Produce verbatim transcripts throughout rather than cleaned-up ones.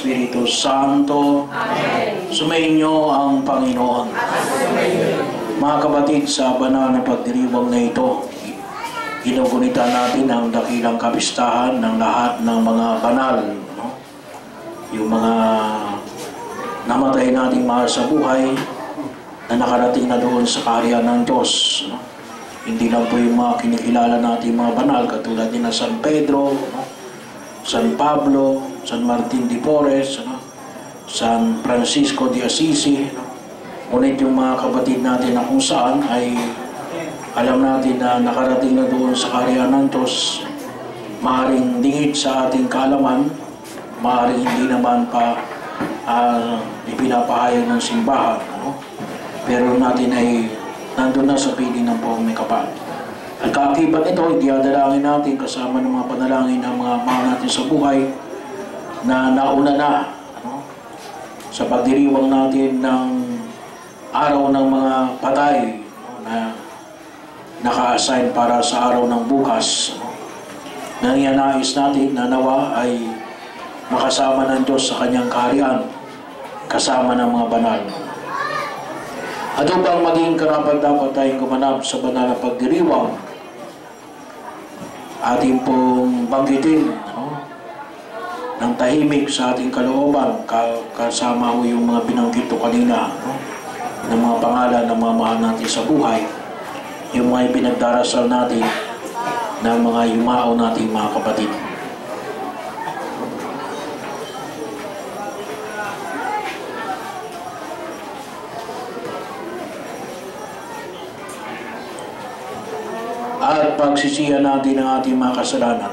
Espiritu Santo. Amen. Sumainyo ang Panginoon. Mga kapatid, sa banal na pagdiriwang na ito, ginugunita natin ang dakilang kapistahan ng lahat ng mga banal, no? Yung mga namatay nating mahal sa buhay na nakarating na doon sa kaharian ng Diyos, no? Hindi lang po yung mga kinikilala natin mga banal katulad ni na San Pedro, no? San Pablo, San Martin de Porres, no? San Francisco de Assisi, no? Ngunit yung mga kapatid natin na kung saan ay alam natin na nakarating na doon sa kaharian ng Diyos, maaaring dingit sa ating kaalaman, maaaring hindi naman pa uh, ipinapahayag ng simbahan, no? Pero natin ay nandun na sa piling ng Poong May Kapal. At kaakibat nito, idadalangin natin kasama ng mga panalangin ng mga mahal natin sa buhay na nauna na, ano, sa pagdiriwang natin ng araw ng mga patay, no, na naka-assign para sa araw ng bukas, no, na niyanais natin na nawa ay makasama ng Diyos sa kanyang kaharian kasama ng mga banal. At upang maging karapat-dapat tayong gumanap sa banal na pagdiriwang, ating pong banggitin, no, ng tahimik sa ating kalooban, kasama ko yung mga binanggit ko kanina, no, ng mga pangalan ng mga mahal natin sa buhay, yung mga ipinagdarasal natin ng mga yumao nating mga kapatid. At pagsisihan natin ang ating mga kasalanan,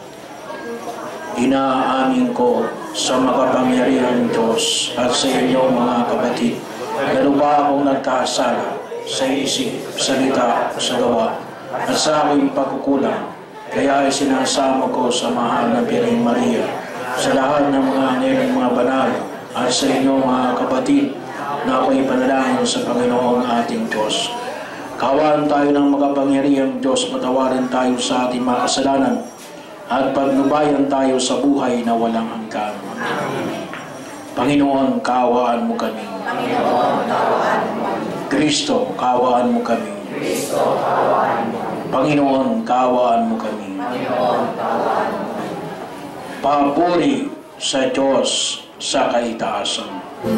inaamin ko sa makapangyarihang Diyos at sa inyong mga kapatid na lubha akong nagkasala sa isip, salita, sa gawa at sa aking pagkukulang. Kaya ay sinasamo ko sa mahal na Birheng Maria, sa lahat ng mga anghel, mga banal, at sa inyong mga kapatid na ako'y panalangin sa Panginoong ating Diyos. Kawan tayo ng makapangyarihang Diyos, patawarin tayo sa ating mga kasalanan at pagnubayan tayo sa buhay na walang hanggan. Panginoon, kaawaan mo kami. Panginoon, kaawaan mo kami. Kristo, kaawaan mo kami. Kristo, kaawaan mo kami. Panginoon, kaawaan mo kami. Panginoon, kaawaan mo kami. Papuri sa Diyos sa kaitaasan.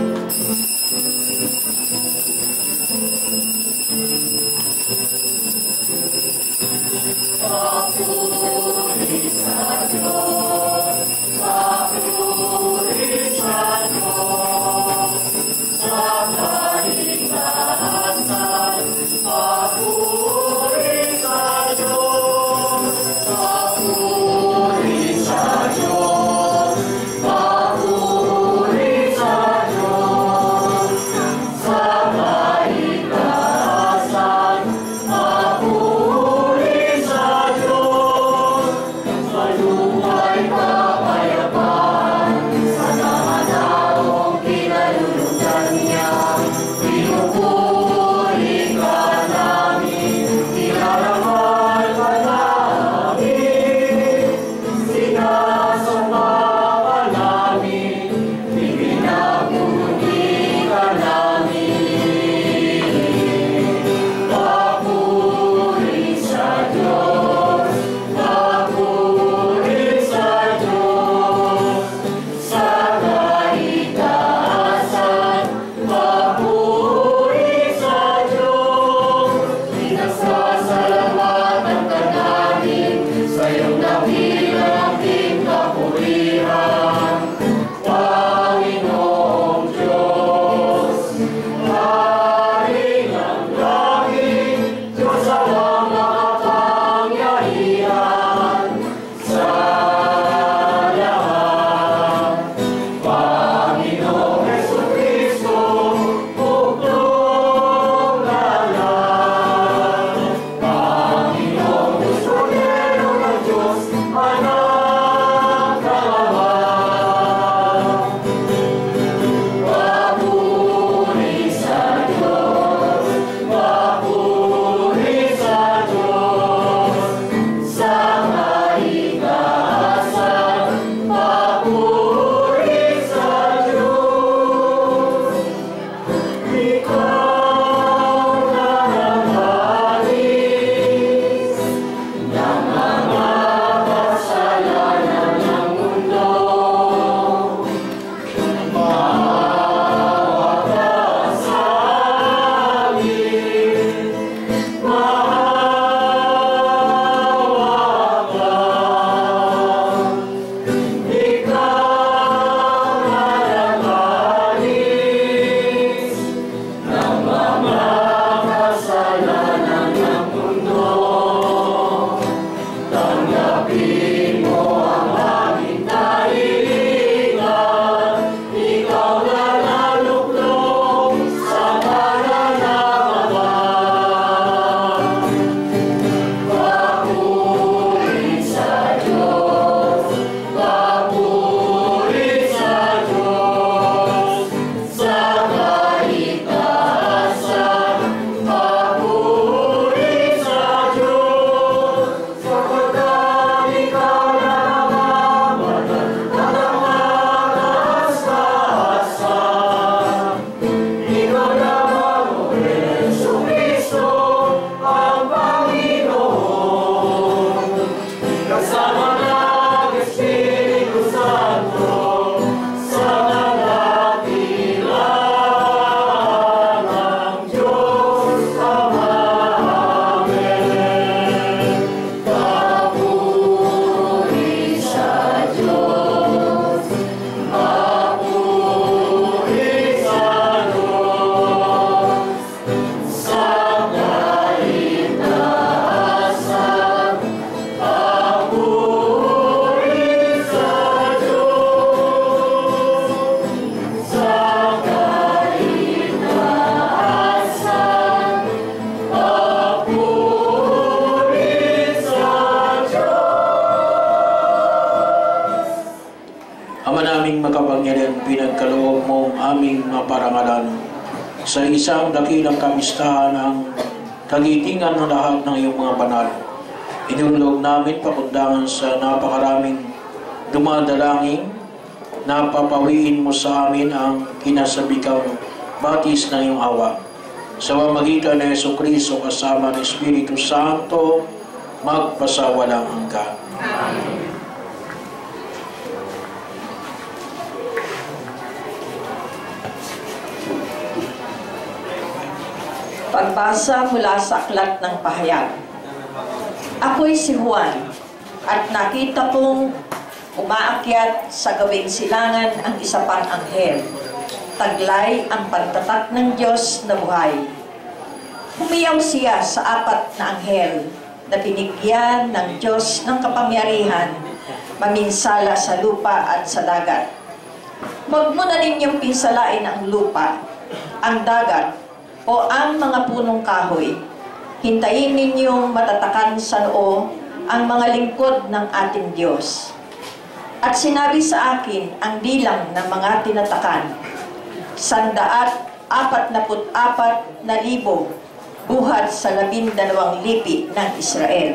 Papuri sa Diyos, papuri sa Diyos, sa kaitaasan, papuri sa Diyos, papuri sa Diyos, papuri sa Diyos, sa kaitaasan, papuri sa Diyos. ipagkaloob mong aming maparangalan sa isang dakilang kamistahan ang kagitingan ng lahat ng iyong mga banal. Inulog namin pakundangan sa napakaraming dumadalangin, napapawiin mo sa amin ang kinasabikang batis ng iyong awa. Sa pamamagitan ng Jesucristo kasama ng Espiritu Santo, magpasawalang hanggan. Amen. Pagbasa mula sa Aklat ng Pahayag. Ako'y si Juan, at nakita kong umaakyat sa gawing silangan ang isa pang anghel. Taglay ang pagtatak ng Diyos na buhay. Humiyaw siya sa apat na anghel na binigyan ng Diyos ng kapangyarihan, maminsala sa lupa at sa dagat. Huwag mo na ninyong pinsalain ang lupa, ang dagat, o ang mga punong kahoy. Hintayin ninyong matatakan sa noo ang mga lingkod ng ating Diyos. At sinabi sa akin ang bilang ng mga tinatakan, sandaat apat na put apat na libo buhat sa labindalawang lipi ng Israel.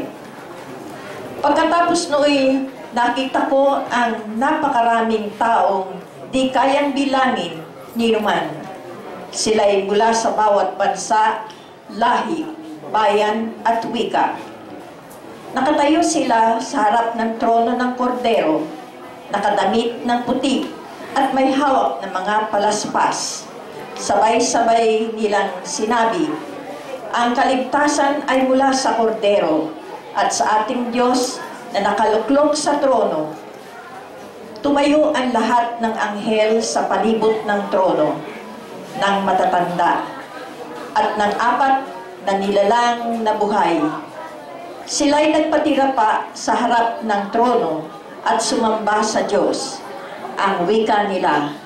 Pagkatapos nooy, nakita ko ang napakaraming taong di kayang bilangin ni numan. Sila'y mula sa bawat bansa, lahi, bayan at wika. Nakatayo sila sa harap ng trono ng kordero, nakadamit ng puti at may hawak ng mga palaspas. Sabay-sabay nilang sinabi, ang kaligtasan ay mula sa kordero at sa ating Diyos na nakaluklok sa trono. Tumayo ang lahat ng anghel sa palibot ng trono, ng matatanda at ng apat na nilalang na buhay. Sila'y nagpatira pa sa harap ng trono at sumamba sa Diyos. Ang wika nila,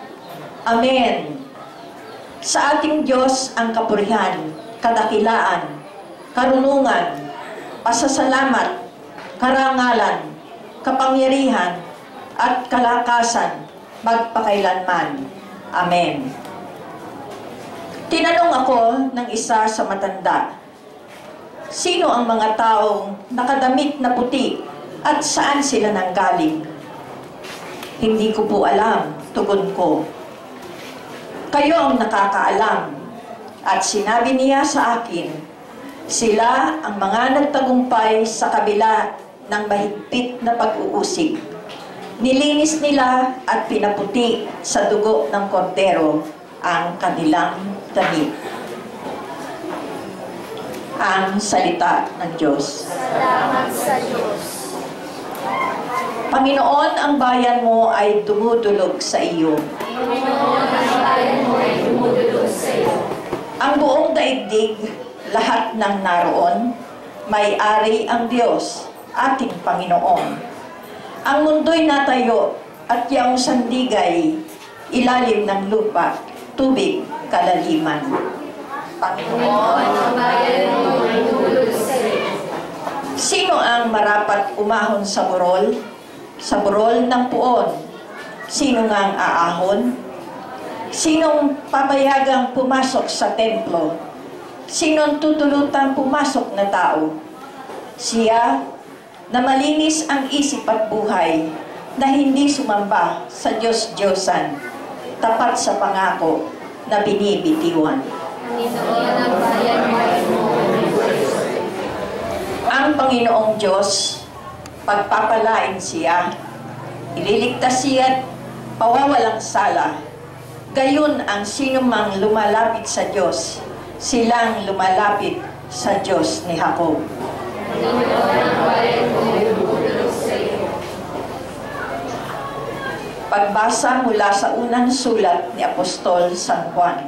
Amen. Sa ating Diyos ang kapurihan, kadakilaan, karunungan, pasasalamat, karangalan, kapangyarihan, at kalakasan magpakailanman. Amen. Tinanong ako ng isa sa matanda, sino ang mga taong nakadamit na puti at saan sila nanggaling? Hindi ko po alam, tugon ko. Kayo ang nakakaalam. At sinabi niya sa akin, sila ang mga nagtagumpay sa kabila ng mahigpit na pag-uusig. Nilinis nila at pinaputi sa dugo ng kordero ang kanilang damit. Ang salita ng Diyos. Salamat sa Diyos. Panginoon, ang bayan mo ay dumudulog sa iyo. Panginoon, ang bayan mo ay dumudulog sa iyo. Ang buong daigdig, lahat ng naroon, may-ari ang Diyos, ating Panginoon. Ang mundo'y natayo at yaong sandigay, ilalim ng lupa, tubig, kalaliman. Panginoon, ang bayan mo ay dumudulog sa iyo. Sino ang marapat umahon sa burol? Sa burol ng puon. Sino nga ang aahon? Sinong papayagang pumasok sa templo? Sinong tutulutang pumasok na tao? Siya na malinis ang isip at buhay, na hindi sumamba sa Diyos-Diyosan, tapat sa pangako na binibitiwan. Panginoon, ang bayan mo ay dumudulog sa iyo. Ang Panginoong Diyos, pagpapalain siya, ililigtas siya at pawawalang sala. Gayon ang sinumang lumalapit sa Diyos, silang lumalapit sa Diyos ni Jacob. Panginoon, ang bayan mo ay dumudulog sa iyo. Pagbasa mula sa unang sulat ni Apostol San Juan.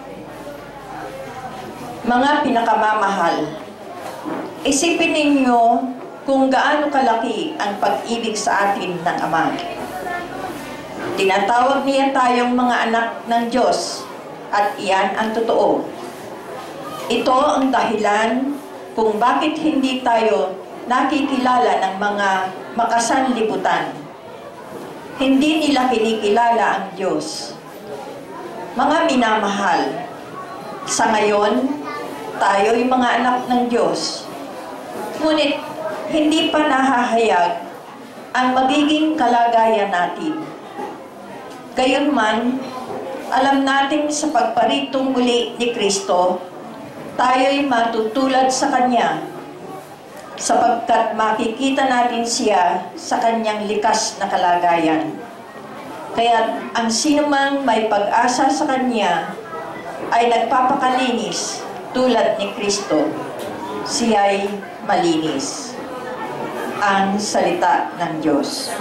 Mga pinakamamahal, isipin ninyo kung gaano kalaki ang pag-ibig sa atin ng Ama. Tinatawag niya tayong mga anak ng Diyos, at iyan ang totoo. Ito ang dahilan kung bakit hindi tayo nakikilala ng mga makasanlibutan. hindi nila kinikilala ang Diyos. Mga minamahal, sa ngayon, tayo'y mga anak ng Diyos. Ngunit, hindi pa nahahayag ang magiging kalagayan natin. Gayunman, alam natin sa pagparitong muli ni Kristo, tayo'y matutulad sa Kanya, sapagkat makikita natin siya sa Kanyang likas na kalagayan. Kaya ang sinumang may pag-asa sa Kanya ay nagpapakalinis tulad ni Kristo. Siya'y malinis. Ang salita ng Diyos.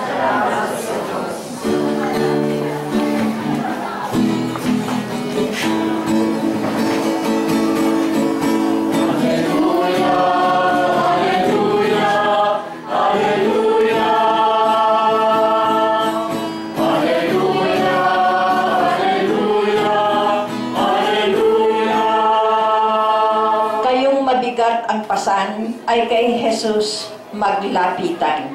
Ang pasan ay kay Jesus maglapitan.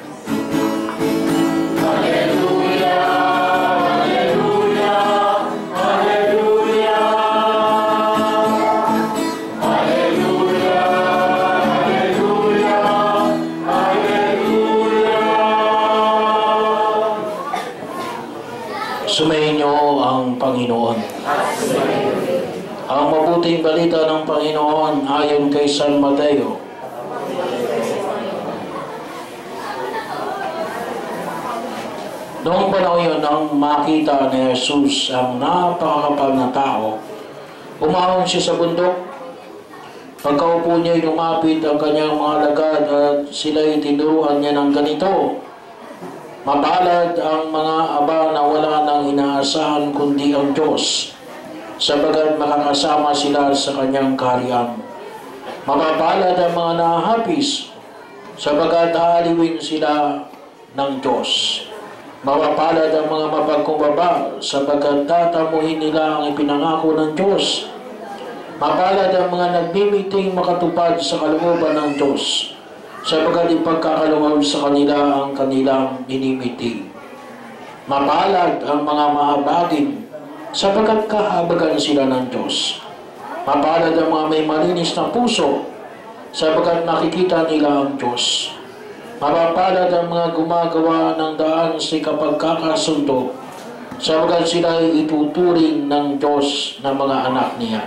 Hallelujah, hallelujah, hallelujah. Hallelujah, hallelujah, hallelujah. Sumayin niyo ang Panginoon. Ang mabuting balita ng Panginoon ayon kay San Mateo. Noong panahon yun, nang makita ni Jesus ang napakakapal na tao, umahon siya sa bundok. Pagkaupo niya, lumapit ang kanyang mga lagad at sila'y tinuruan niya ng ganito: "Mapalad ang mga aba na wala nang inaasahan kundi ang Diyos, sabagat makakasama sila sa kanyang kaharian. Mapapalad ang mga nahahapis, sabagat aaliwin sila ng Diyos. Mapapalad ang mga mapagkumbaba, sabagat tatamuhin nila ang ipinangako ng Diyos. Mapalad ang mga nagmimiting makatupad sa kalooban ng Diyos, sabagat ipagkakaloob sa kanila ang kanilang minimiting. Mapalad ang mga mahabagin, sapagat kahabagan sila ng Diyos. Mapalad ang mga may malinis na puso, sapagat nakikita nila ang Diyos. Mapapalad ang mga gumagawa ng daan sa kapagkakasundo, sapagat sila ay ituturing ng Diyos na mga anak niya."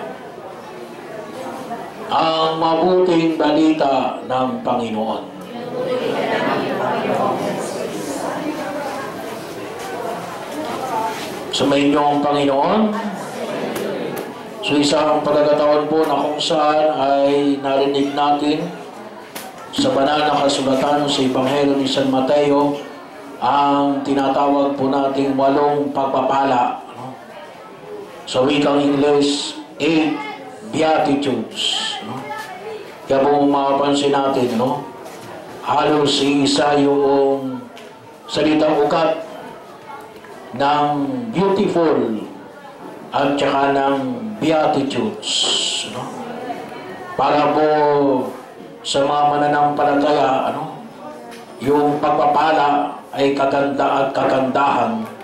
Ang mabuting balita ng Panginoon. Sumayin niyo ang Panginoon. So isang pagkakataon po na kung saan ay narinig natin sa banal na kasulatan sa Ebanghelyo ni San Mateo ang tinatawag po nating walong pagpapala. Sa wikang English, eight Beatitudes. Kaya po mapapansin natin, no? Halos isa yung salitang ugat ng beautiful at saka ng Beatitudes, no? Para po sa mga mananampalataya, ano, yung pagpapala ay kaganda at kagandahan